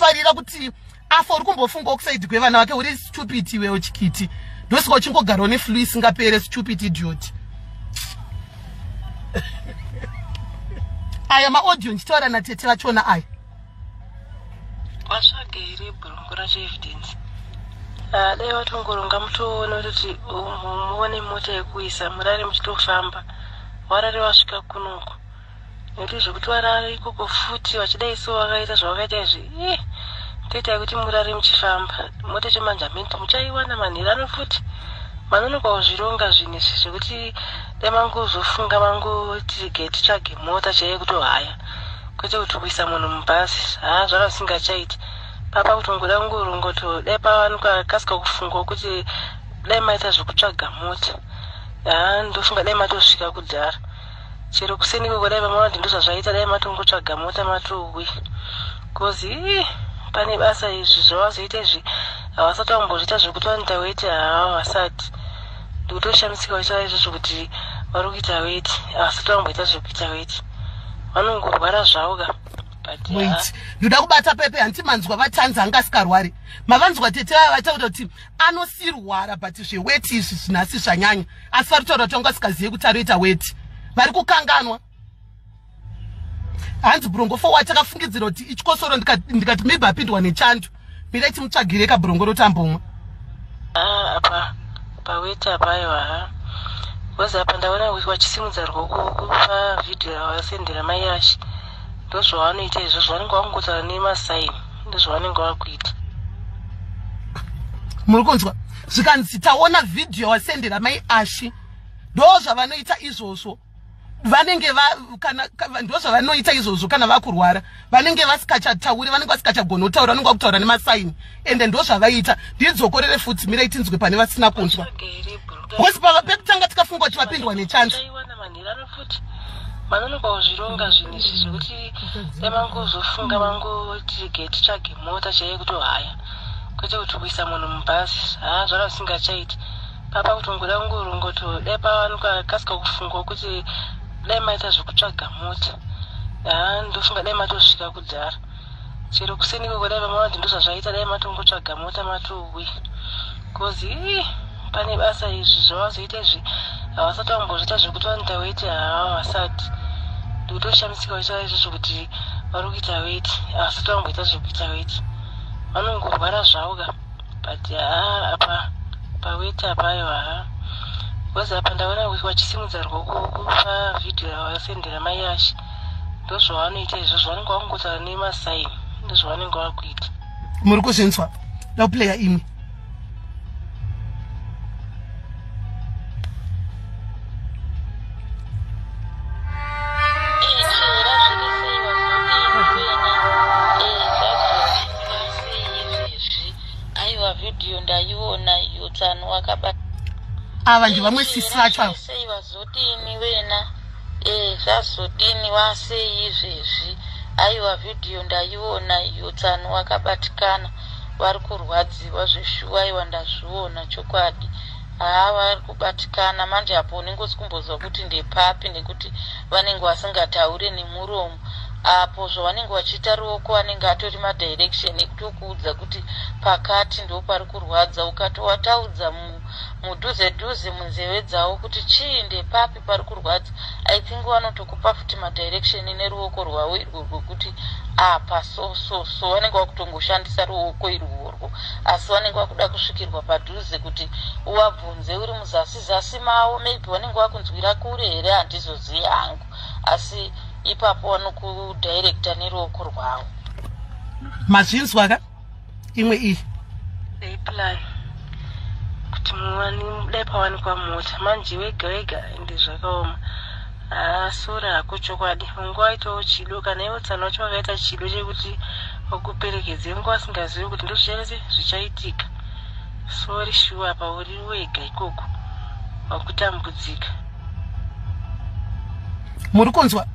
unofarira kuti afa uri kumbofunga okusaidi kwevana vake uri stupid iwewo chikiti ndosika uchingogara une flu isingapere stupid idiot. Aya maaudio ndichitaura natete vachona aya vatsvagere bhurungu racho evidence dai vatongoronga mutoona kuti muone mota yekuisa murare muchitofamba warare wasvika kunoko nekuti zvekuti warare ikoko futi vachidaiso wakaita zvawakaita izvi toitai kuti murare muchifamba mota chemanjamenti muchaiwana manherano futi manonokwawo zvironga zvinhu izvi zvekuti dai mangozofunga mangoti titsvage mota chaiye kutohaya kwete kuti kuisa munhu mubhazi zvaro singachaiti papa kutongoda kungorongoto dai pavanokasika kufunga kuti dai maita zvekutsvaga mota ndofunga dai matosvika kudhara chero kuseni koko dai vamwe vanhu ndozvazvaita dai matongotsvaga mota matowi kozi pane basa izvi zvavazoita izvi havasati vambozviita zvekuti vanoita weti havasati ndikutoshamisika vaita izvozvo kuti vari kuita weti havasati vamboita zvekuita weti vanongorwara zvavo ka wait ndoda kubata pepe hanti manzwa vatanzi anga asikarwari mavanzwa tete vaya vataura kuti anosirwara but zveweti izvi zvinasi zvanyanya asi vari kutaura kuti anga asikazivi kuti aroita weti vari kukanganwa hanzi bhurongofo watakafungidzira kuti ichikosoro ndikati maybe apindwa nechando mira ichimutsvagire kabhurongo rotambomwa paweti apaiwa kozi apa ndaona wachisimudza ruoko pavhidhiyo yawasendera mai ashi ndozvavanoita izvozvo vanenge vakungotaura nemasaini ndozvavanenge vakuita muri kunzwa zvikanzi taona vhidhiyo yawasendera mai ashi ndozvavanoita izvozvo vanenge ndozvavanoita izvozvo kana vakurwara vanenge vasikachatauri vanenge vasikachagona kutaura vanenge vakutaura nemasaini ende ndozvavaita ndidzokorere futi mira itinzwe pane vasina kunzwa kosi pekutanga tikafunga kuti vapindwa nechanza manonokwawo zvironga zvinhu izvi zvekuti dai mangozofunga mangoti titsvage mota chaiye kutohaya kwete kuti kuisa munhu mubhazi zvaro singachaiti papa kutongoda kungorongoto dai pavanokasika kufunga kuti dai maita zvekutsvaga mota ndofunga dai matosvika kudhara chero kuseni koko dai vamwe vanhu ndozvazvaita dai matongotsvaga mota matowi kozi pane basa izvi zvavazoita izvi havasati vambozviita zvekuti vanoita weti havasati ndikutoshamisika vaita izvozvo kuti vari kuita weti havasati vamboita zvekuita weti vanongorwara zvavo ka but apa paweti apaiwa kozi apa ndaona wachisimudza ruoko pavhidhiyo yawasendera mai ashi ndozvavanoita izvozvo vanenge vakungotaura nemasaini ndozvavanenge vakuita muri kuzvinzwa dauplaya imwe ava ndivamwe sisi vacho avo sei vazodini wena zvazodini wasei izvezvi aiwa vhidhiyo ndaiona yotsano wakabatikana vari kurwadziwa zveshuwa aiwa ndazviona chokwadi vari kubatikana manje apo unengosi kumbozwa kuti ndepapi nekuti vanenge vasingataure nemuromo apo zvavanenge vachiita ruoko vanenge atori madirection ekuti ukuudza kuti pakati ndo pari kurwadza ukatowataudza mudhuze munzeve dzavo kuti chii ndepapi pari kurwadza I think vanotokupa futi madirection neruoko rwavo irworwo kuti apa so vanenge vakutongoshandisa ruoko irworwo asi vanenge vakuda kusvikirwa padhuze kuti uvabvunze uri muzasi mavo maybe vanenge vakunzwira kure here handizozivi hangu asi ipapo vanokudirecta neruoko rwavo mazvinzwa ka imwe iyi plan kuti muwani dai pawanikwa mota manje wega wega ende zvakaoma sora hako chokwadi unge waitawo chido kana iwo tsana wacho wakaita chido chekuti wakuperekedze unge wasingazivi kuti ndozvichanese zvichaitika sori shuwa apa uri wega ikoko wakutambudzika muri kunzwa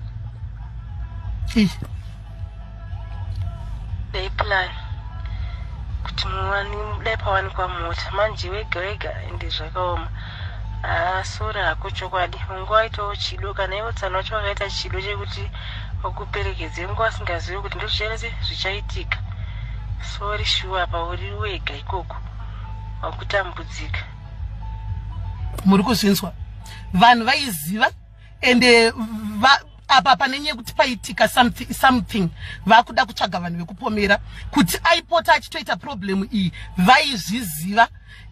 dai plan kuti muwani dai pawanikwa mota manje wega wega ende zvakaoma sora hako chokwadi unge waitawo chido kana iwo tsana wacho wakaita chido chekuti wakuperekedze unge wasingazivi kuti ndozvichanese zvichaitika sori shuwa pauri wega ikoko wakutambudzika. Muri kuzvinzwa vanhu vaiziva ende apa panenye kuti paitika something vakuda kutsvaga vanhu vekupomera kuti aipota achitoita problem iyi vaizviziva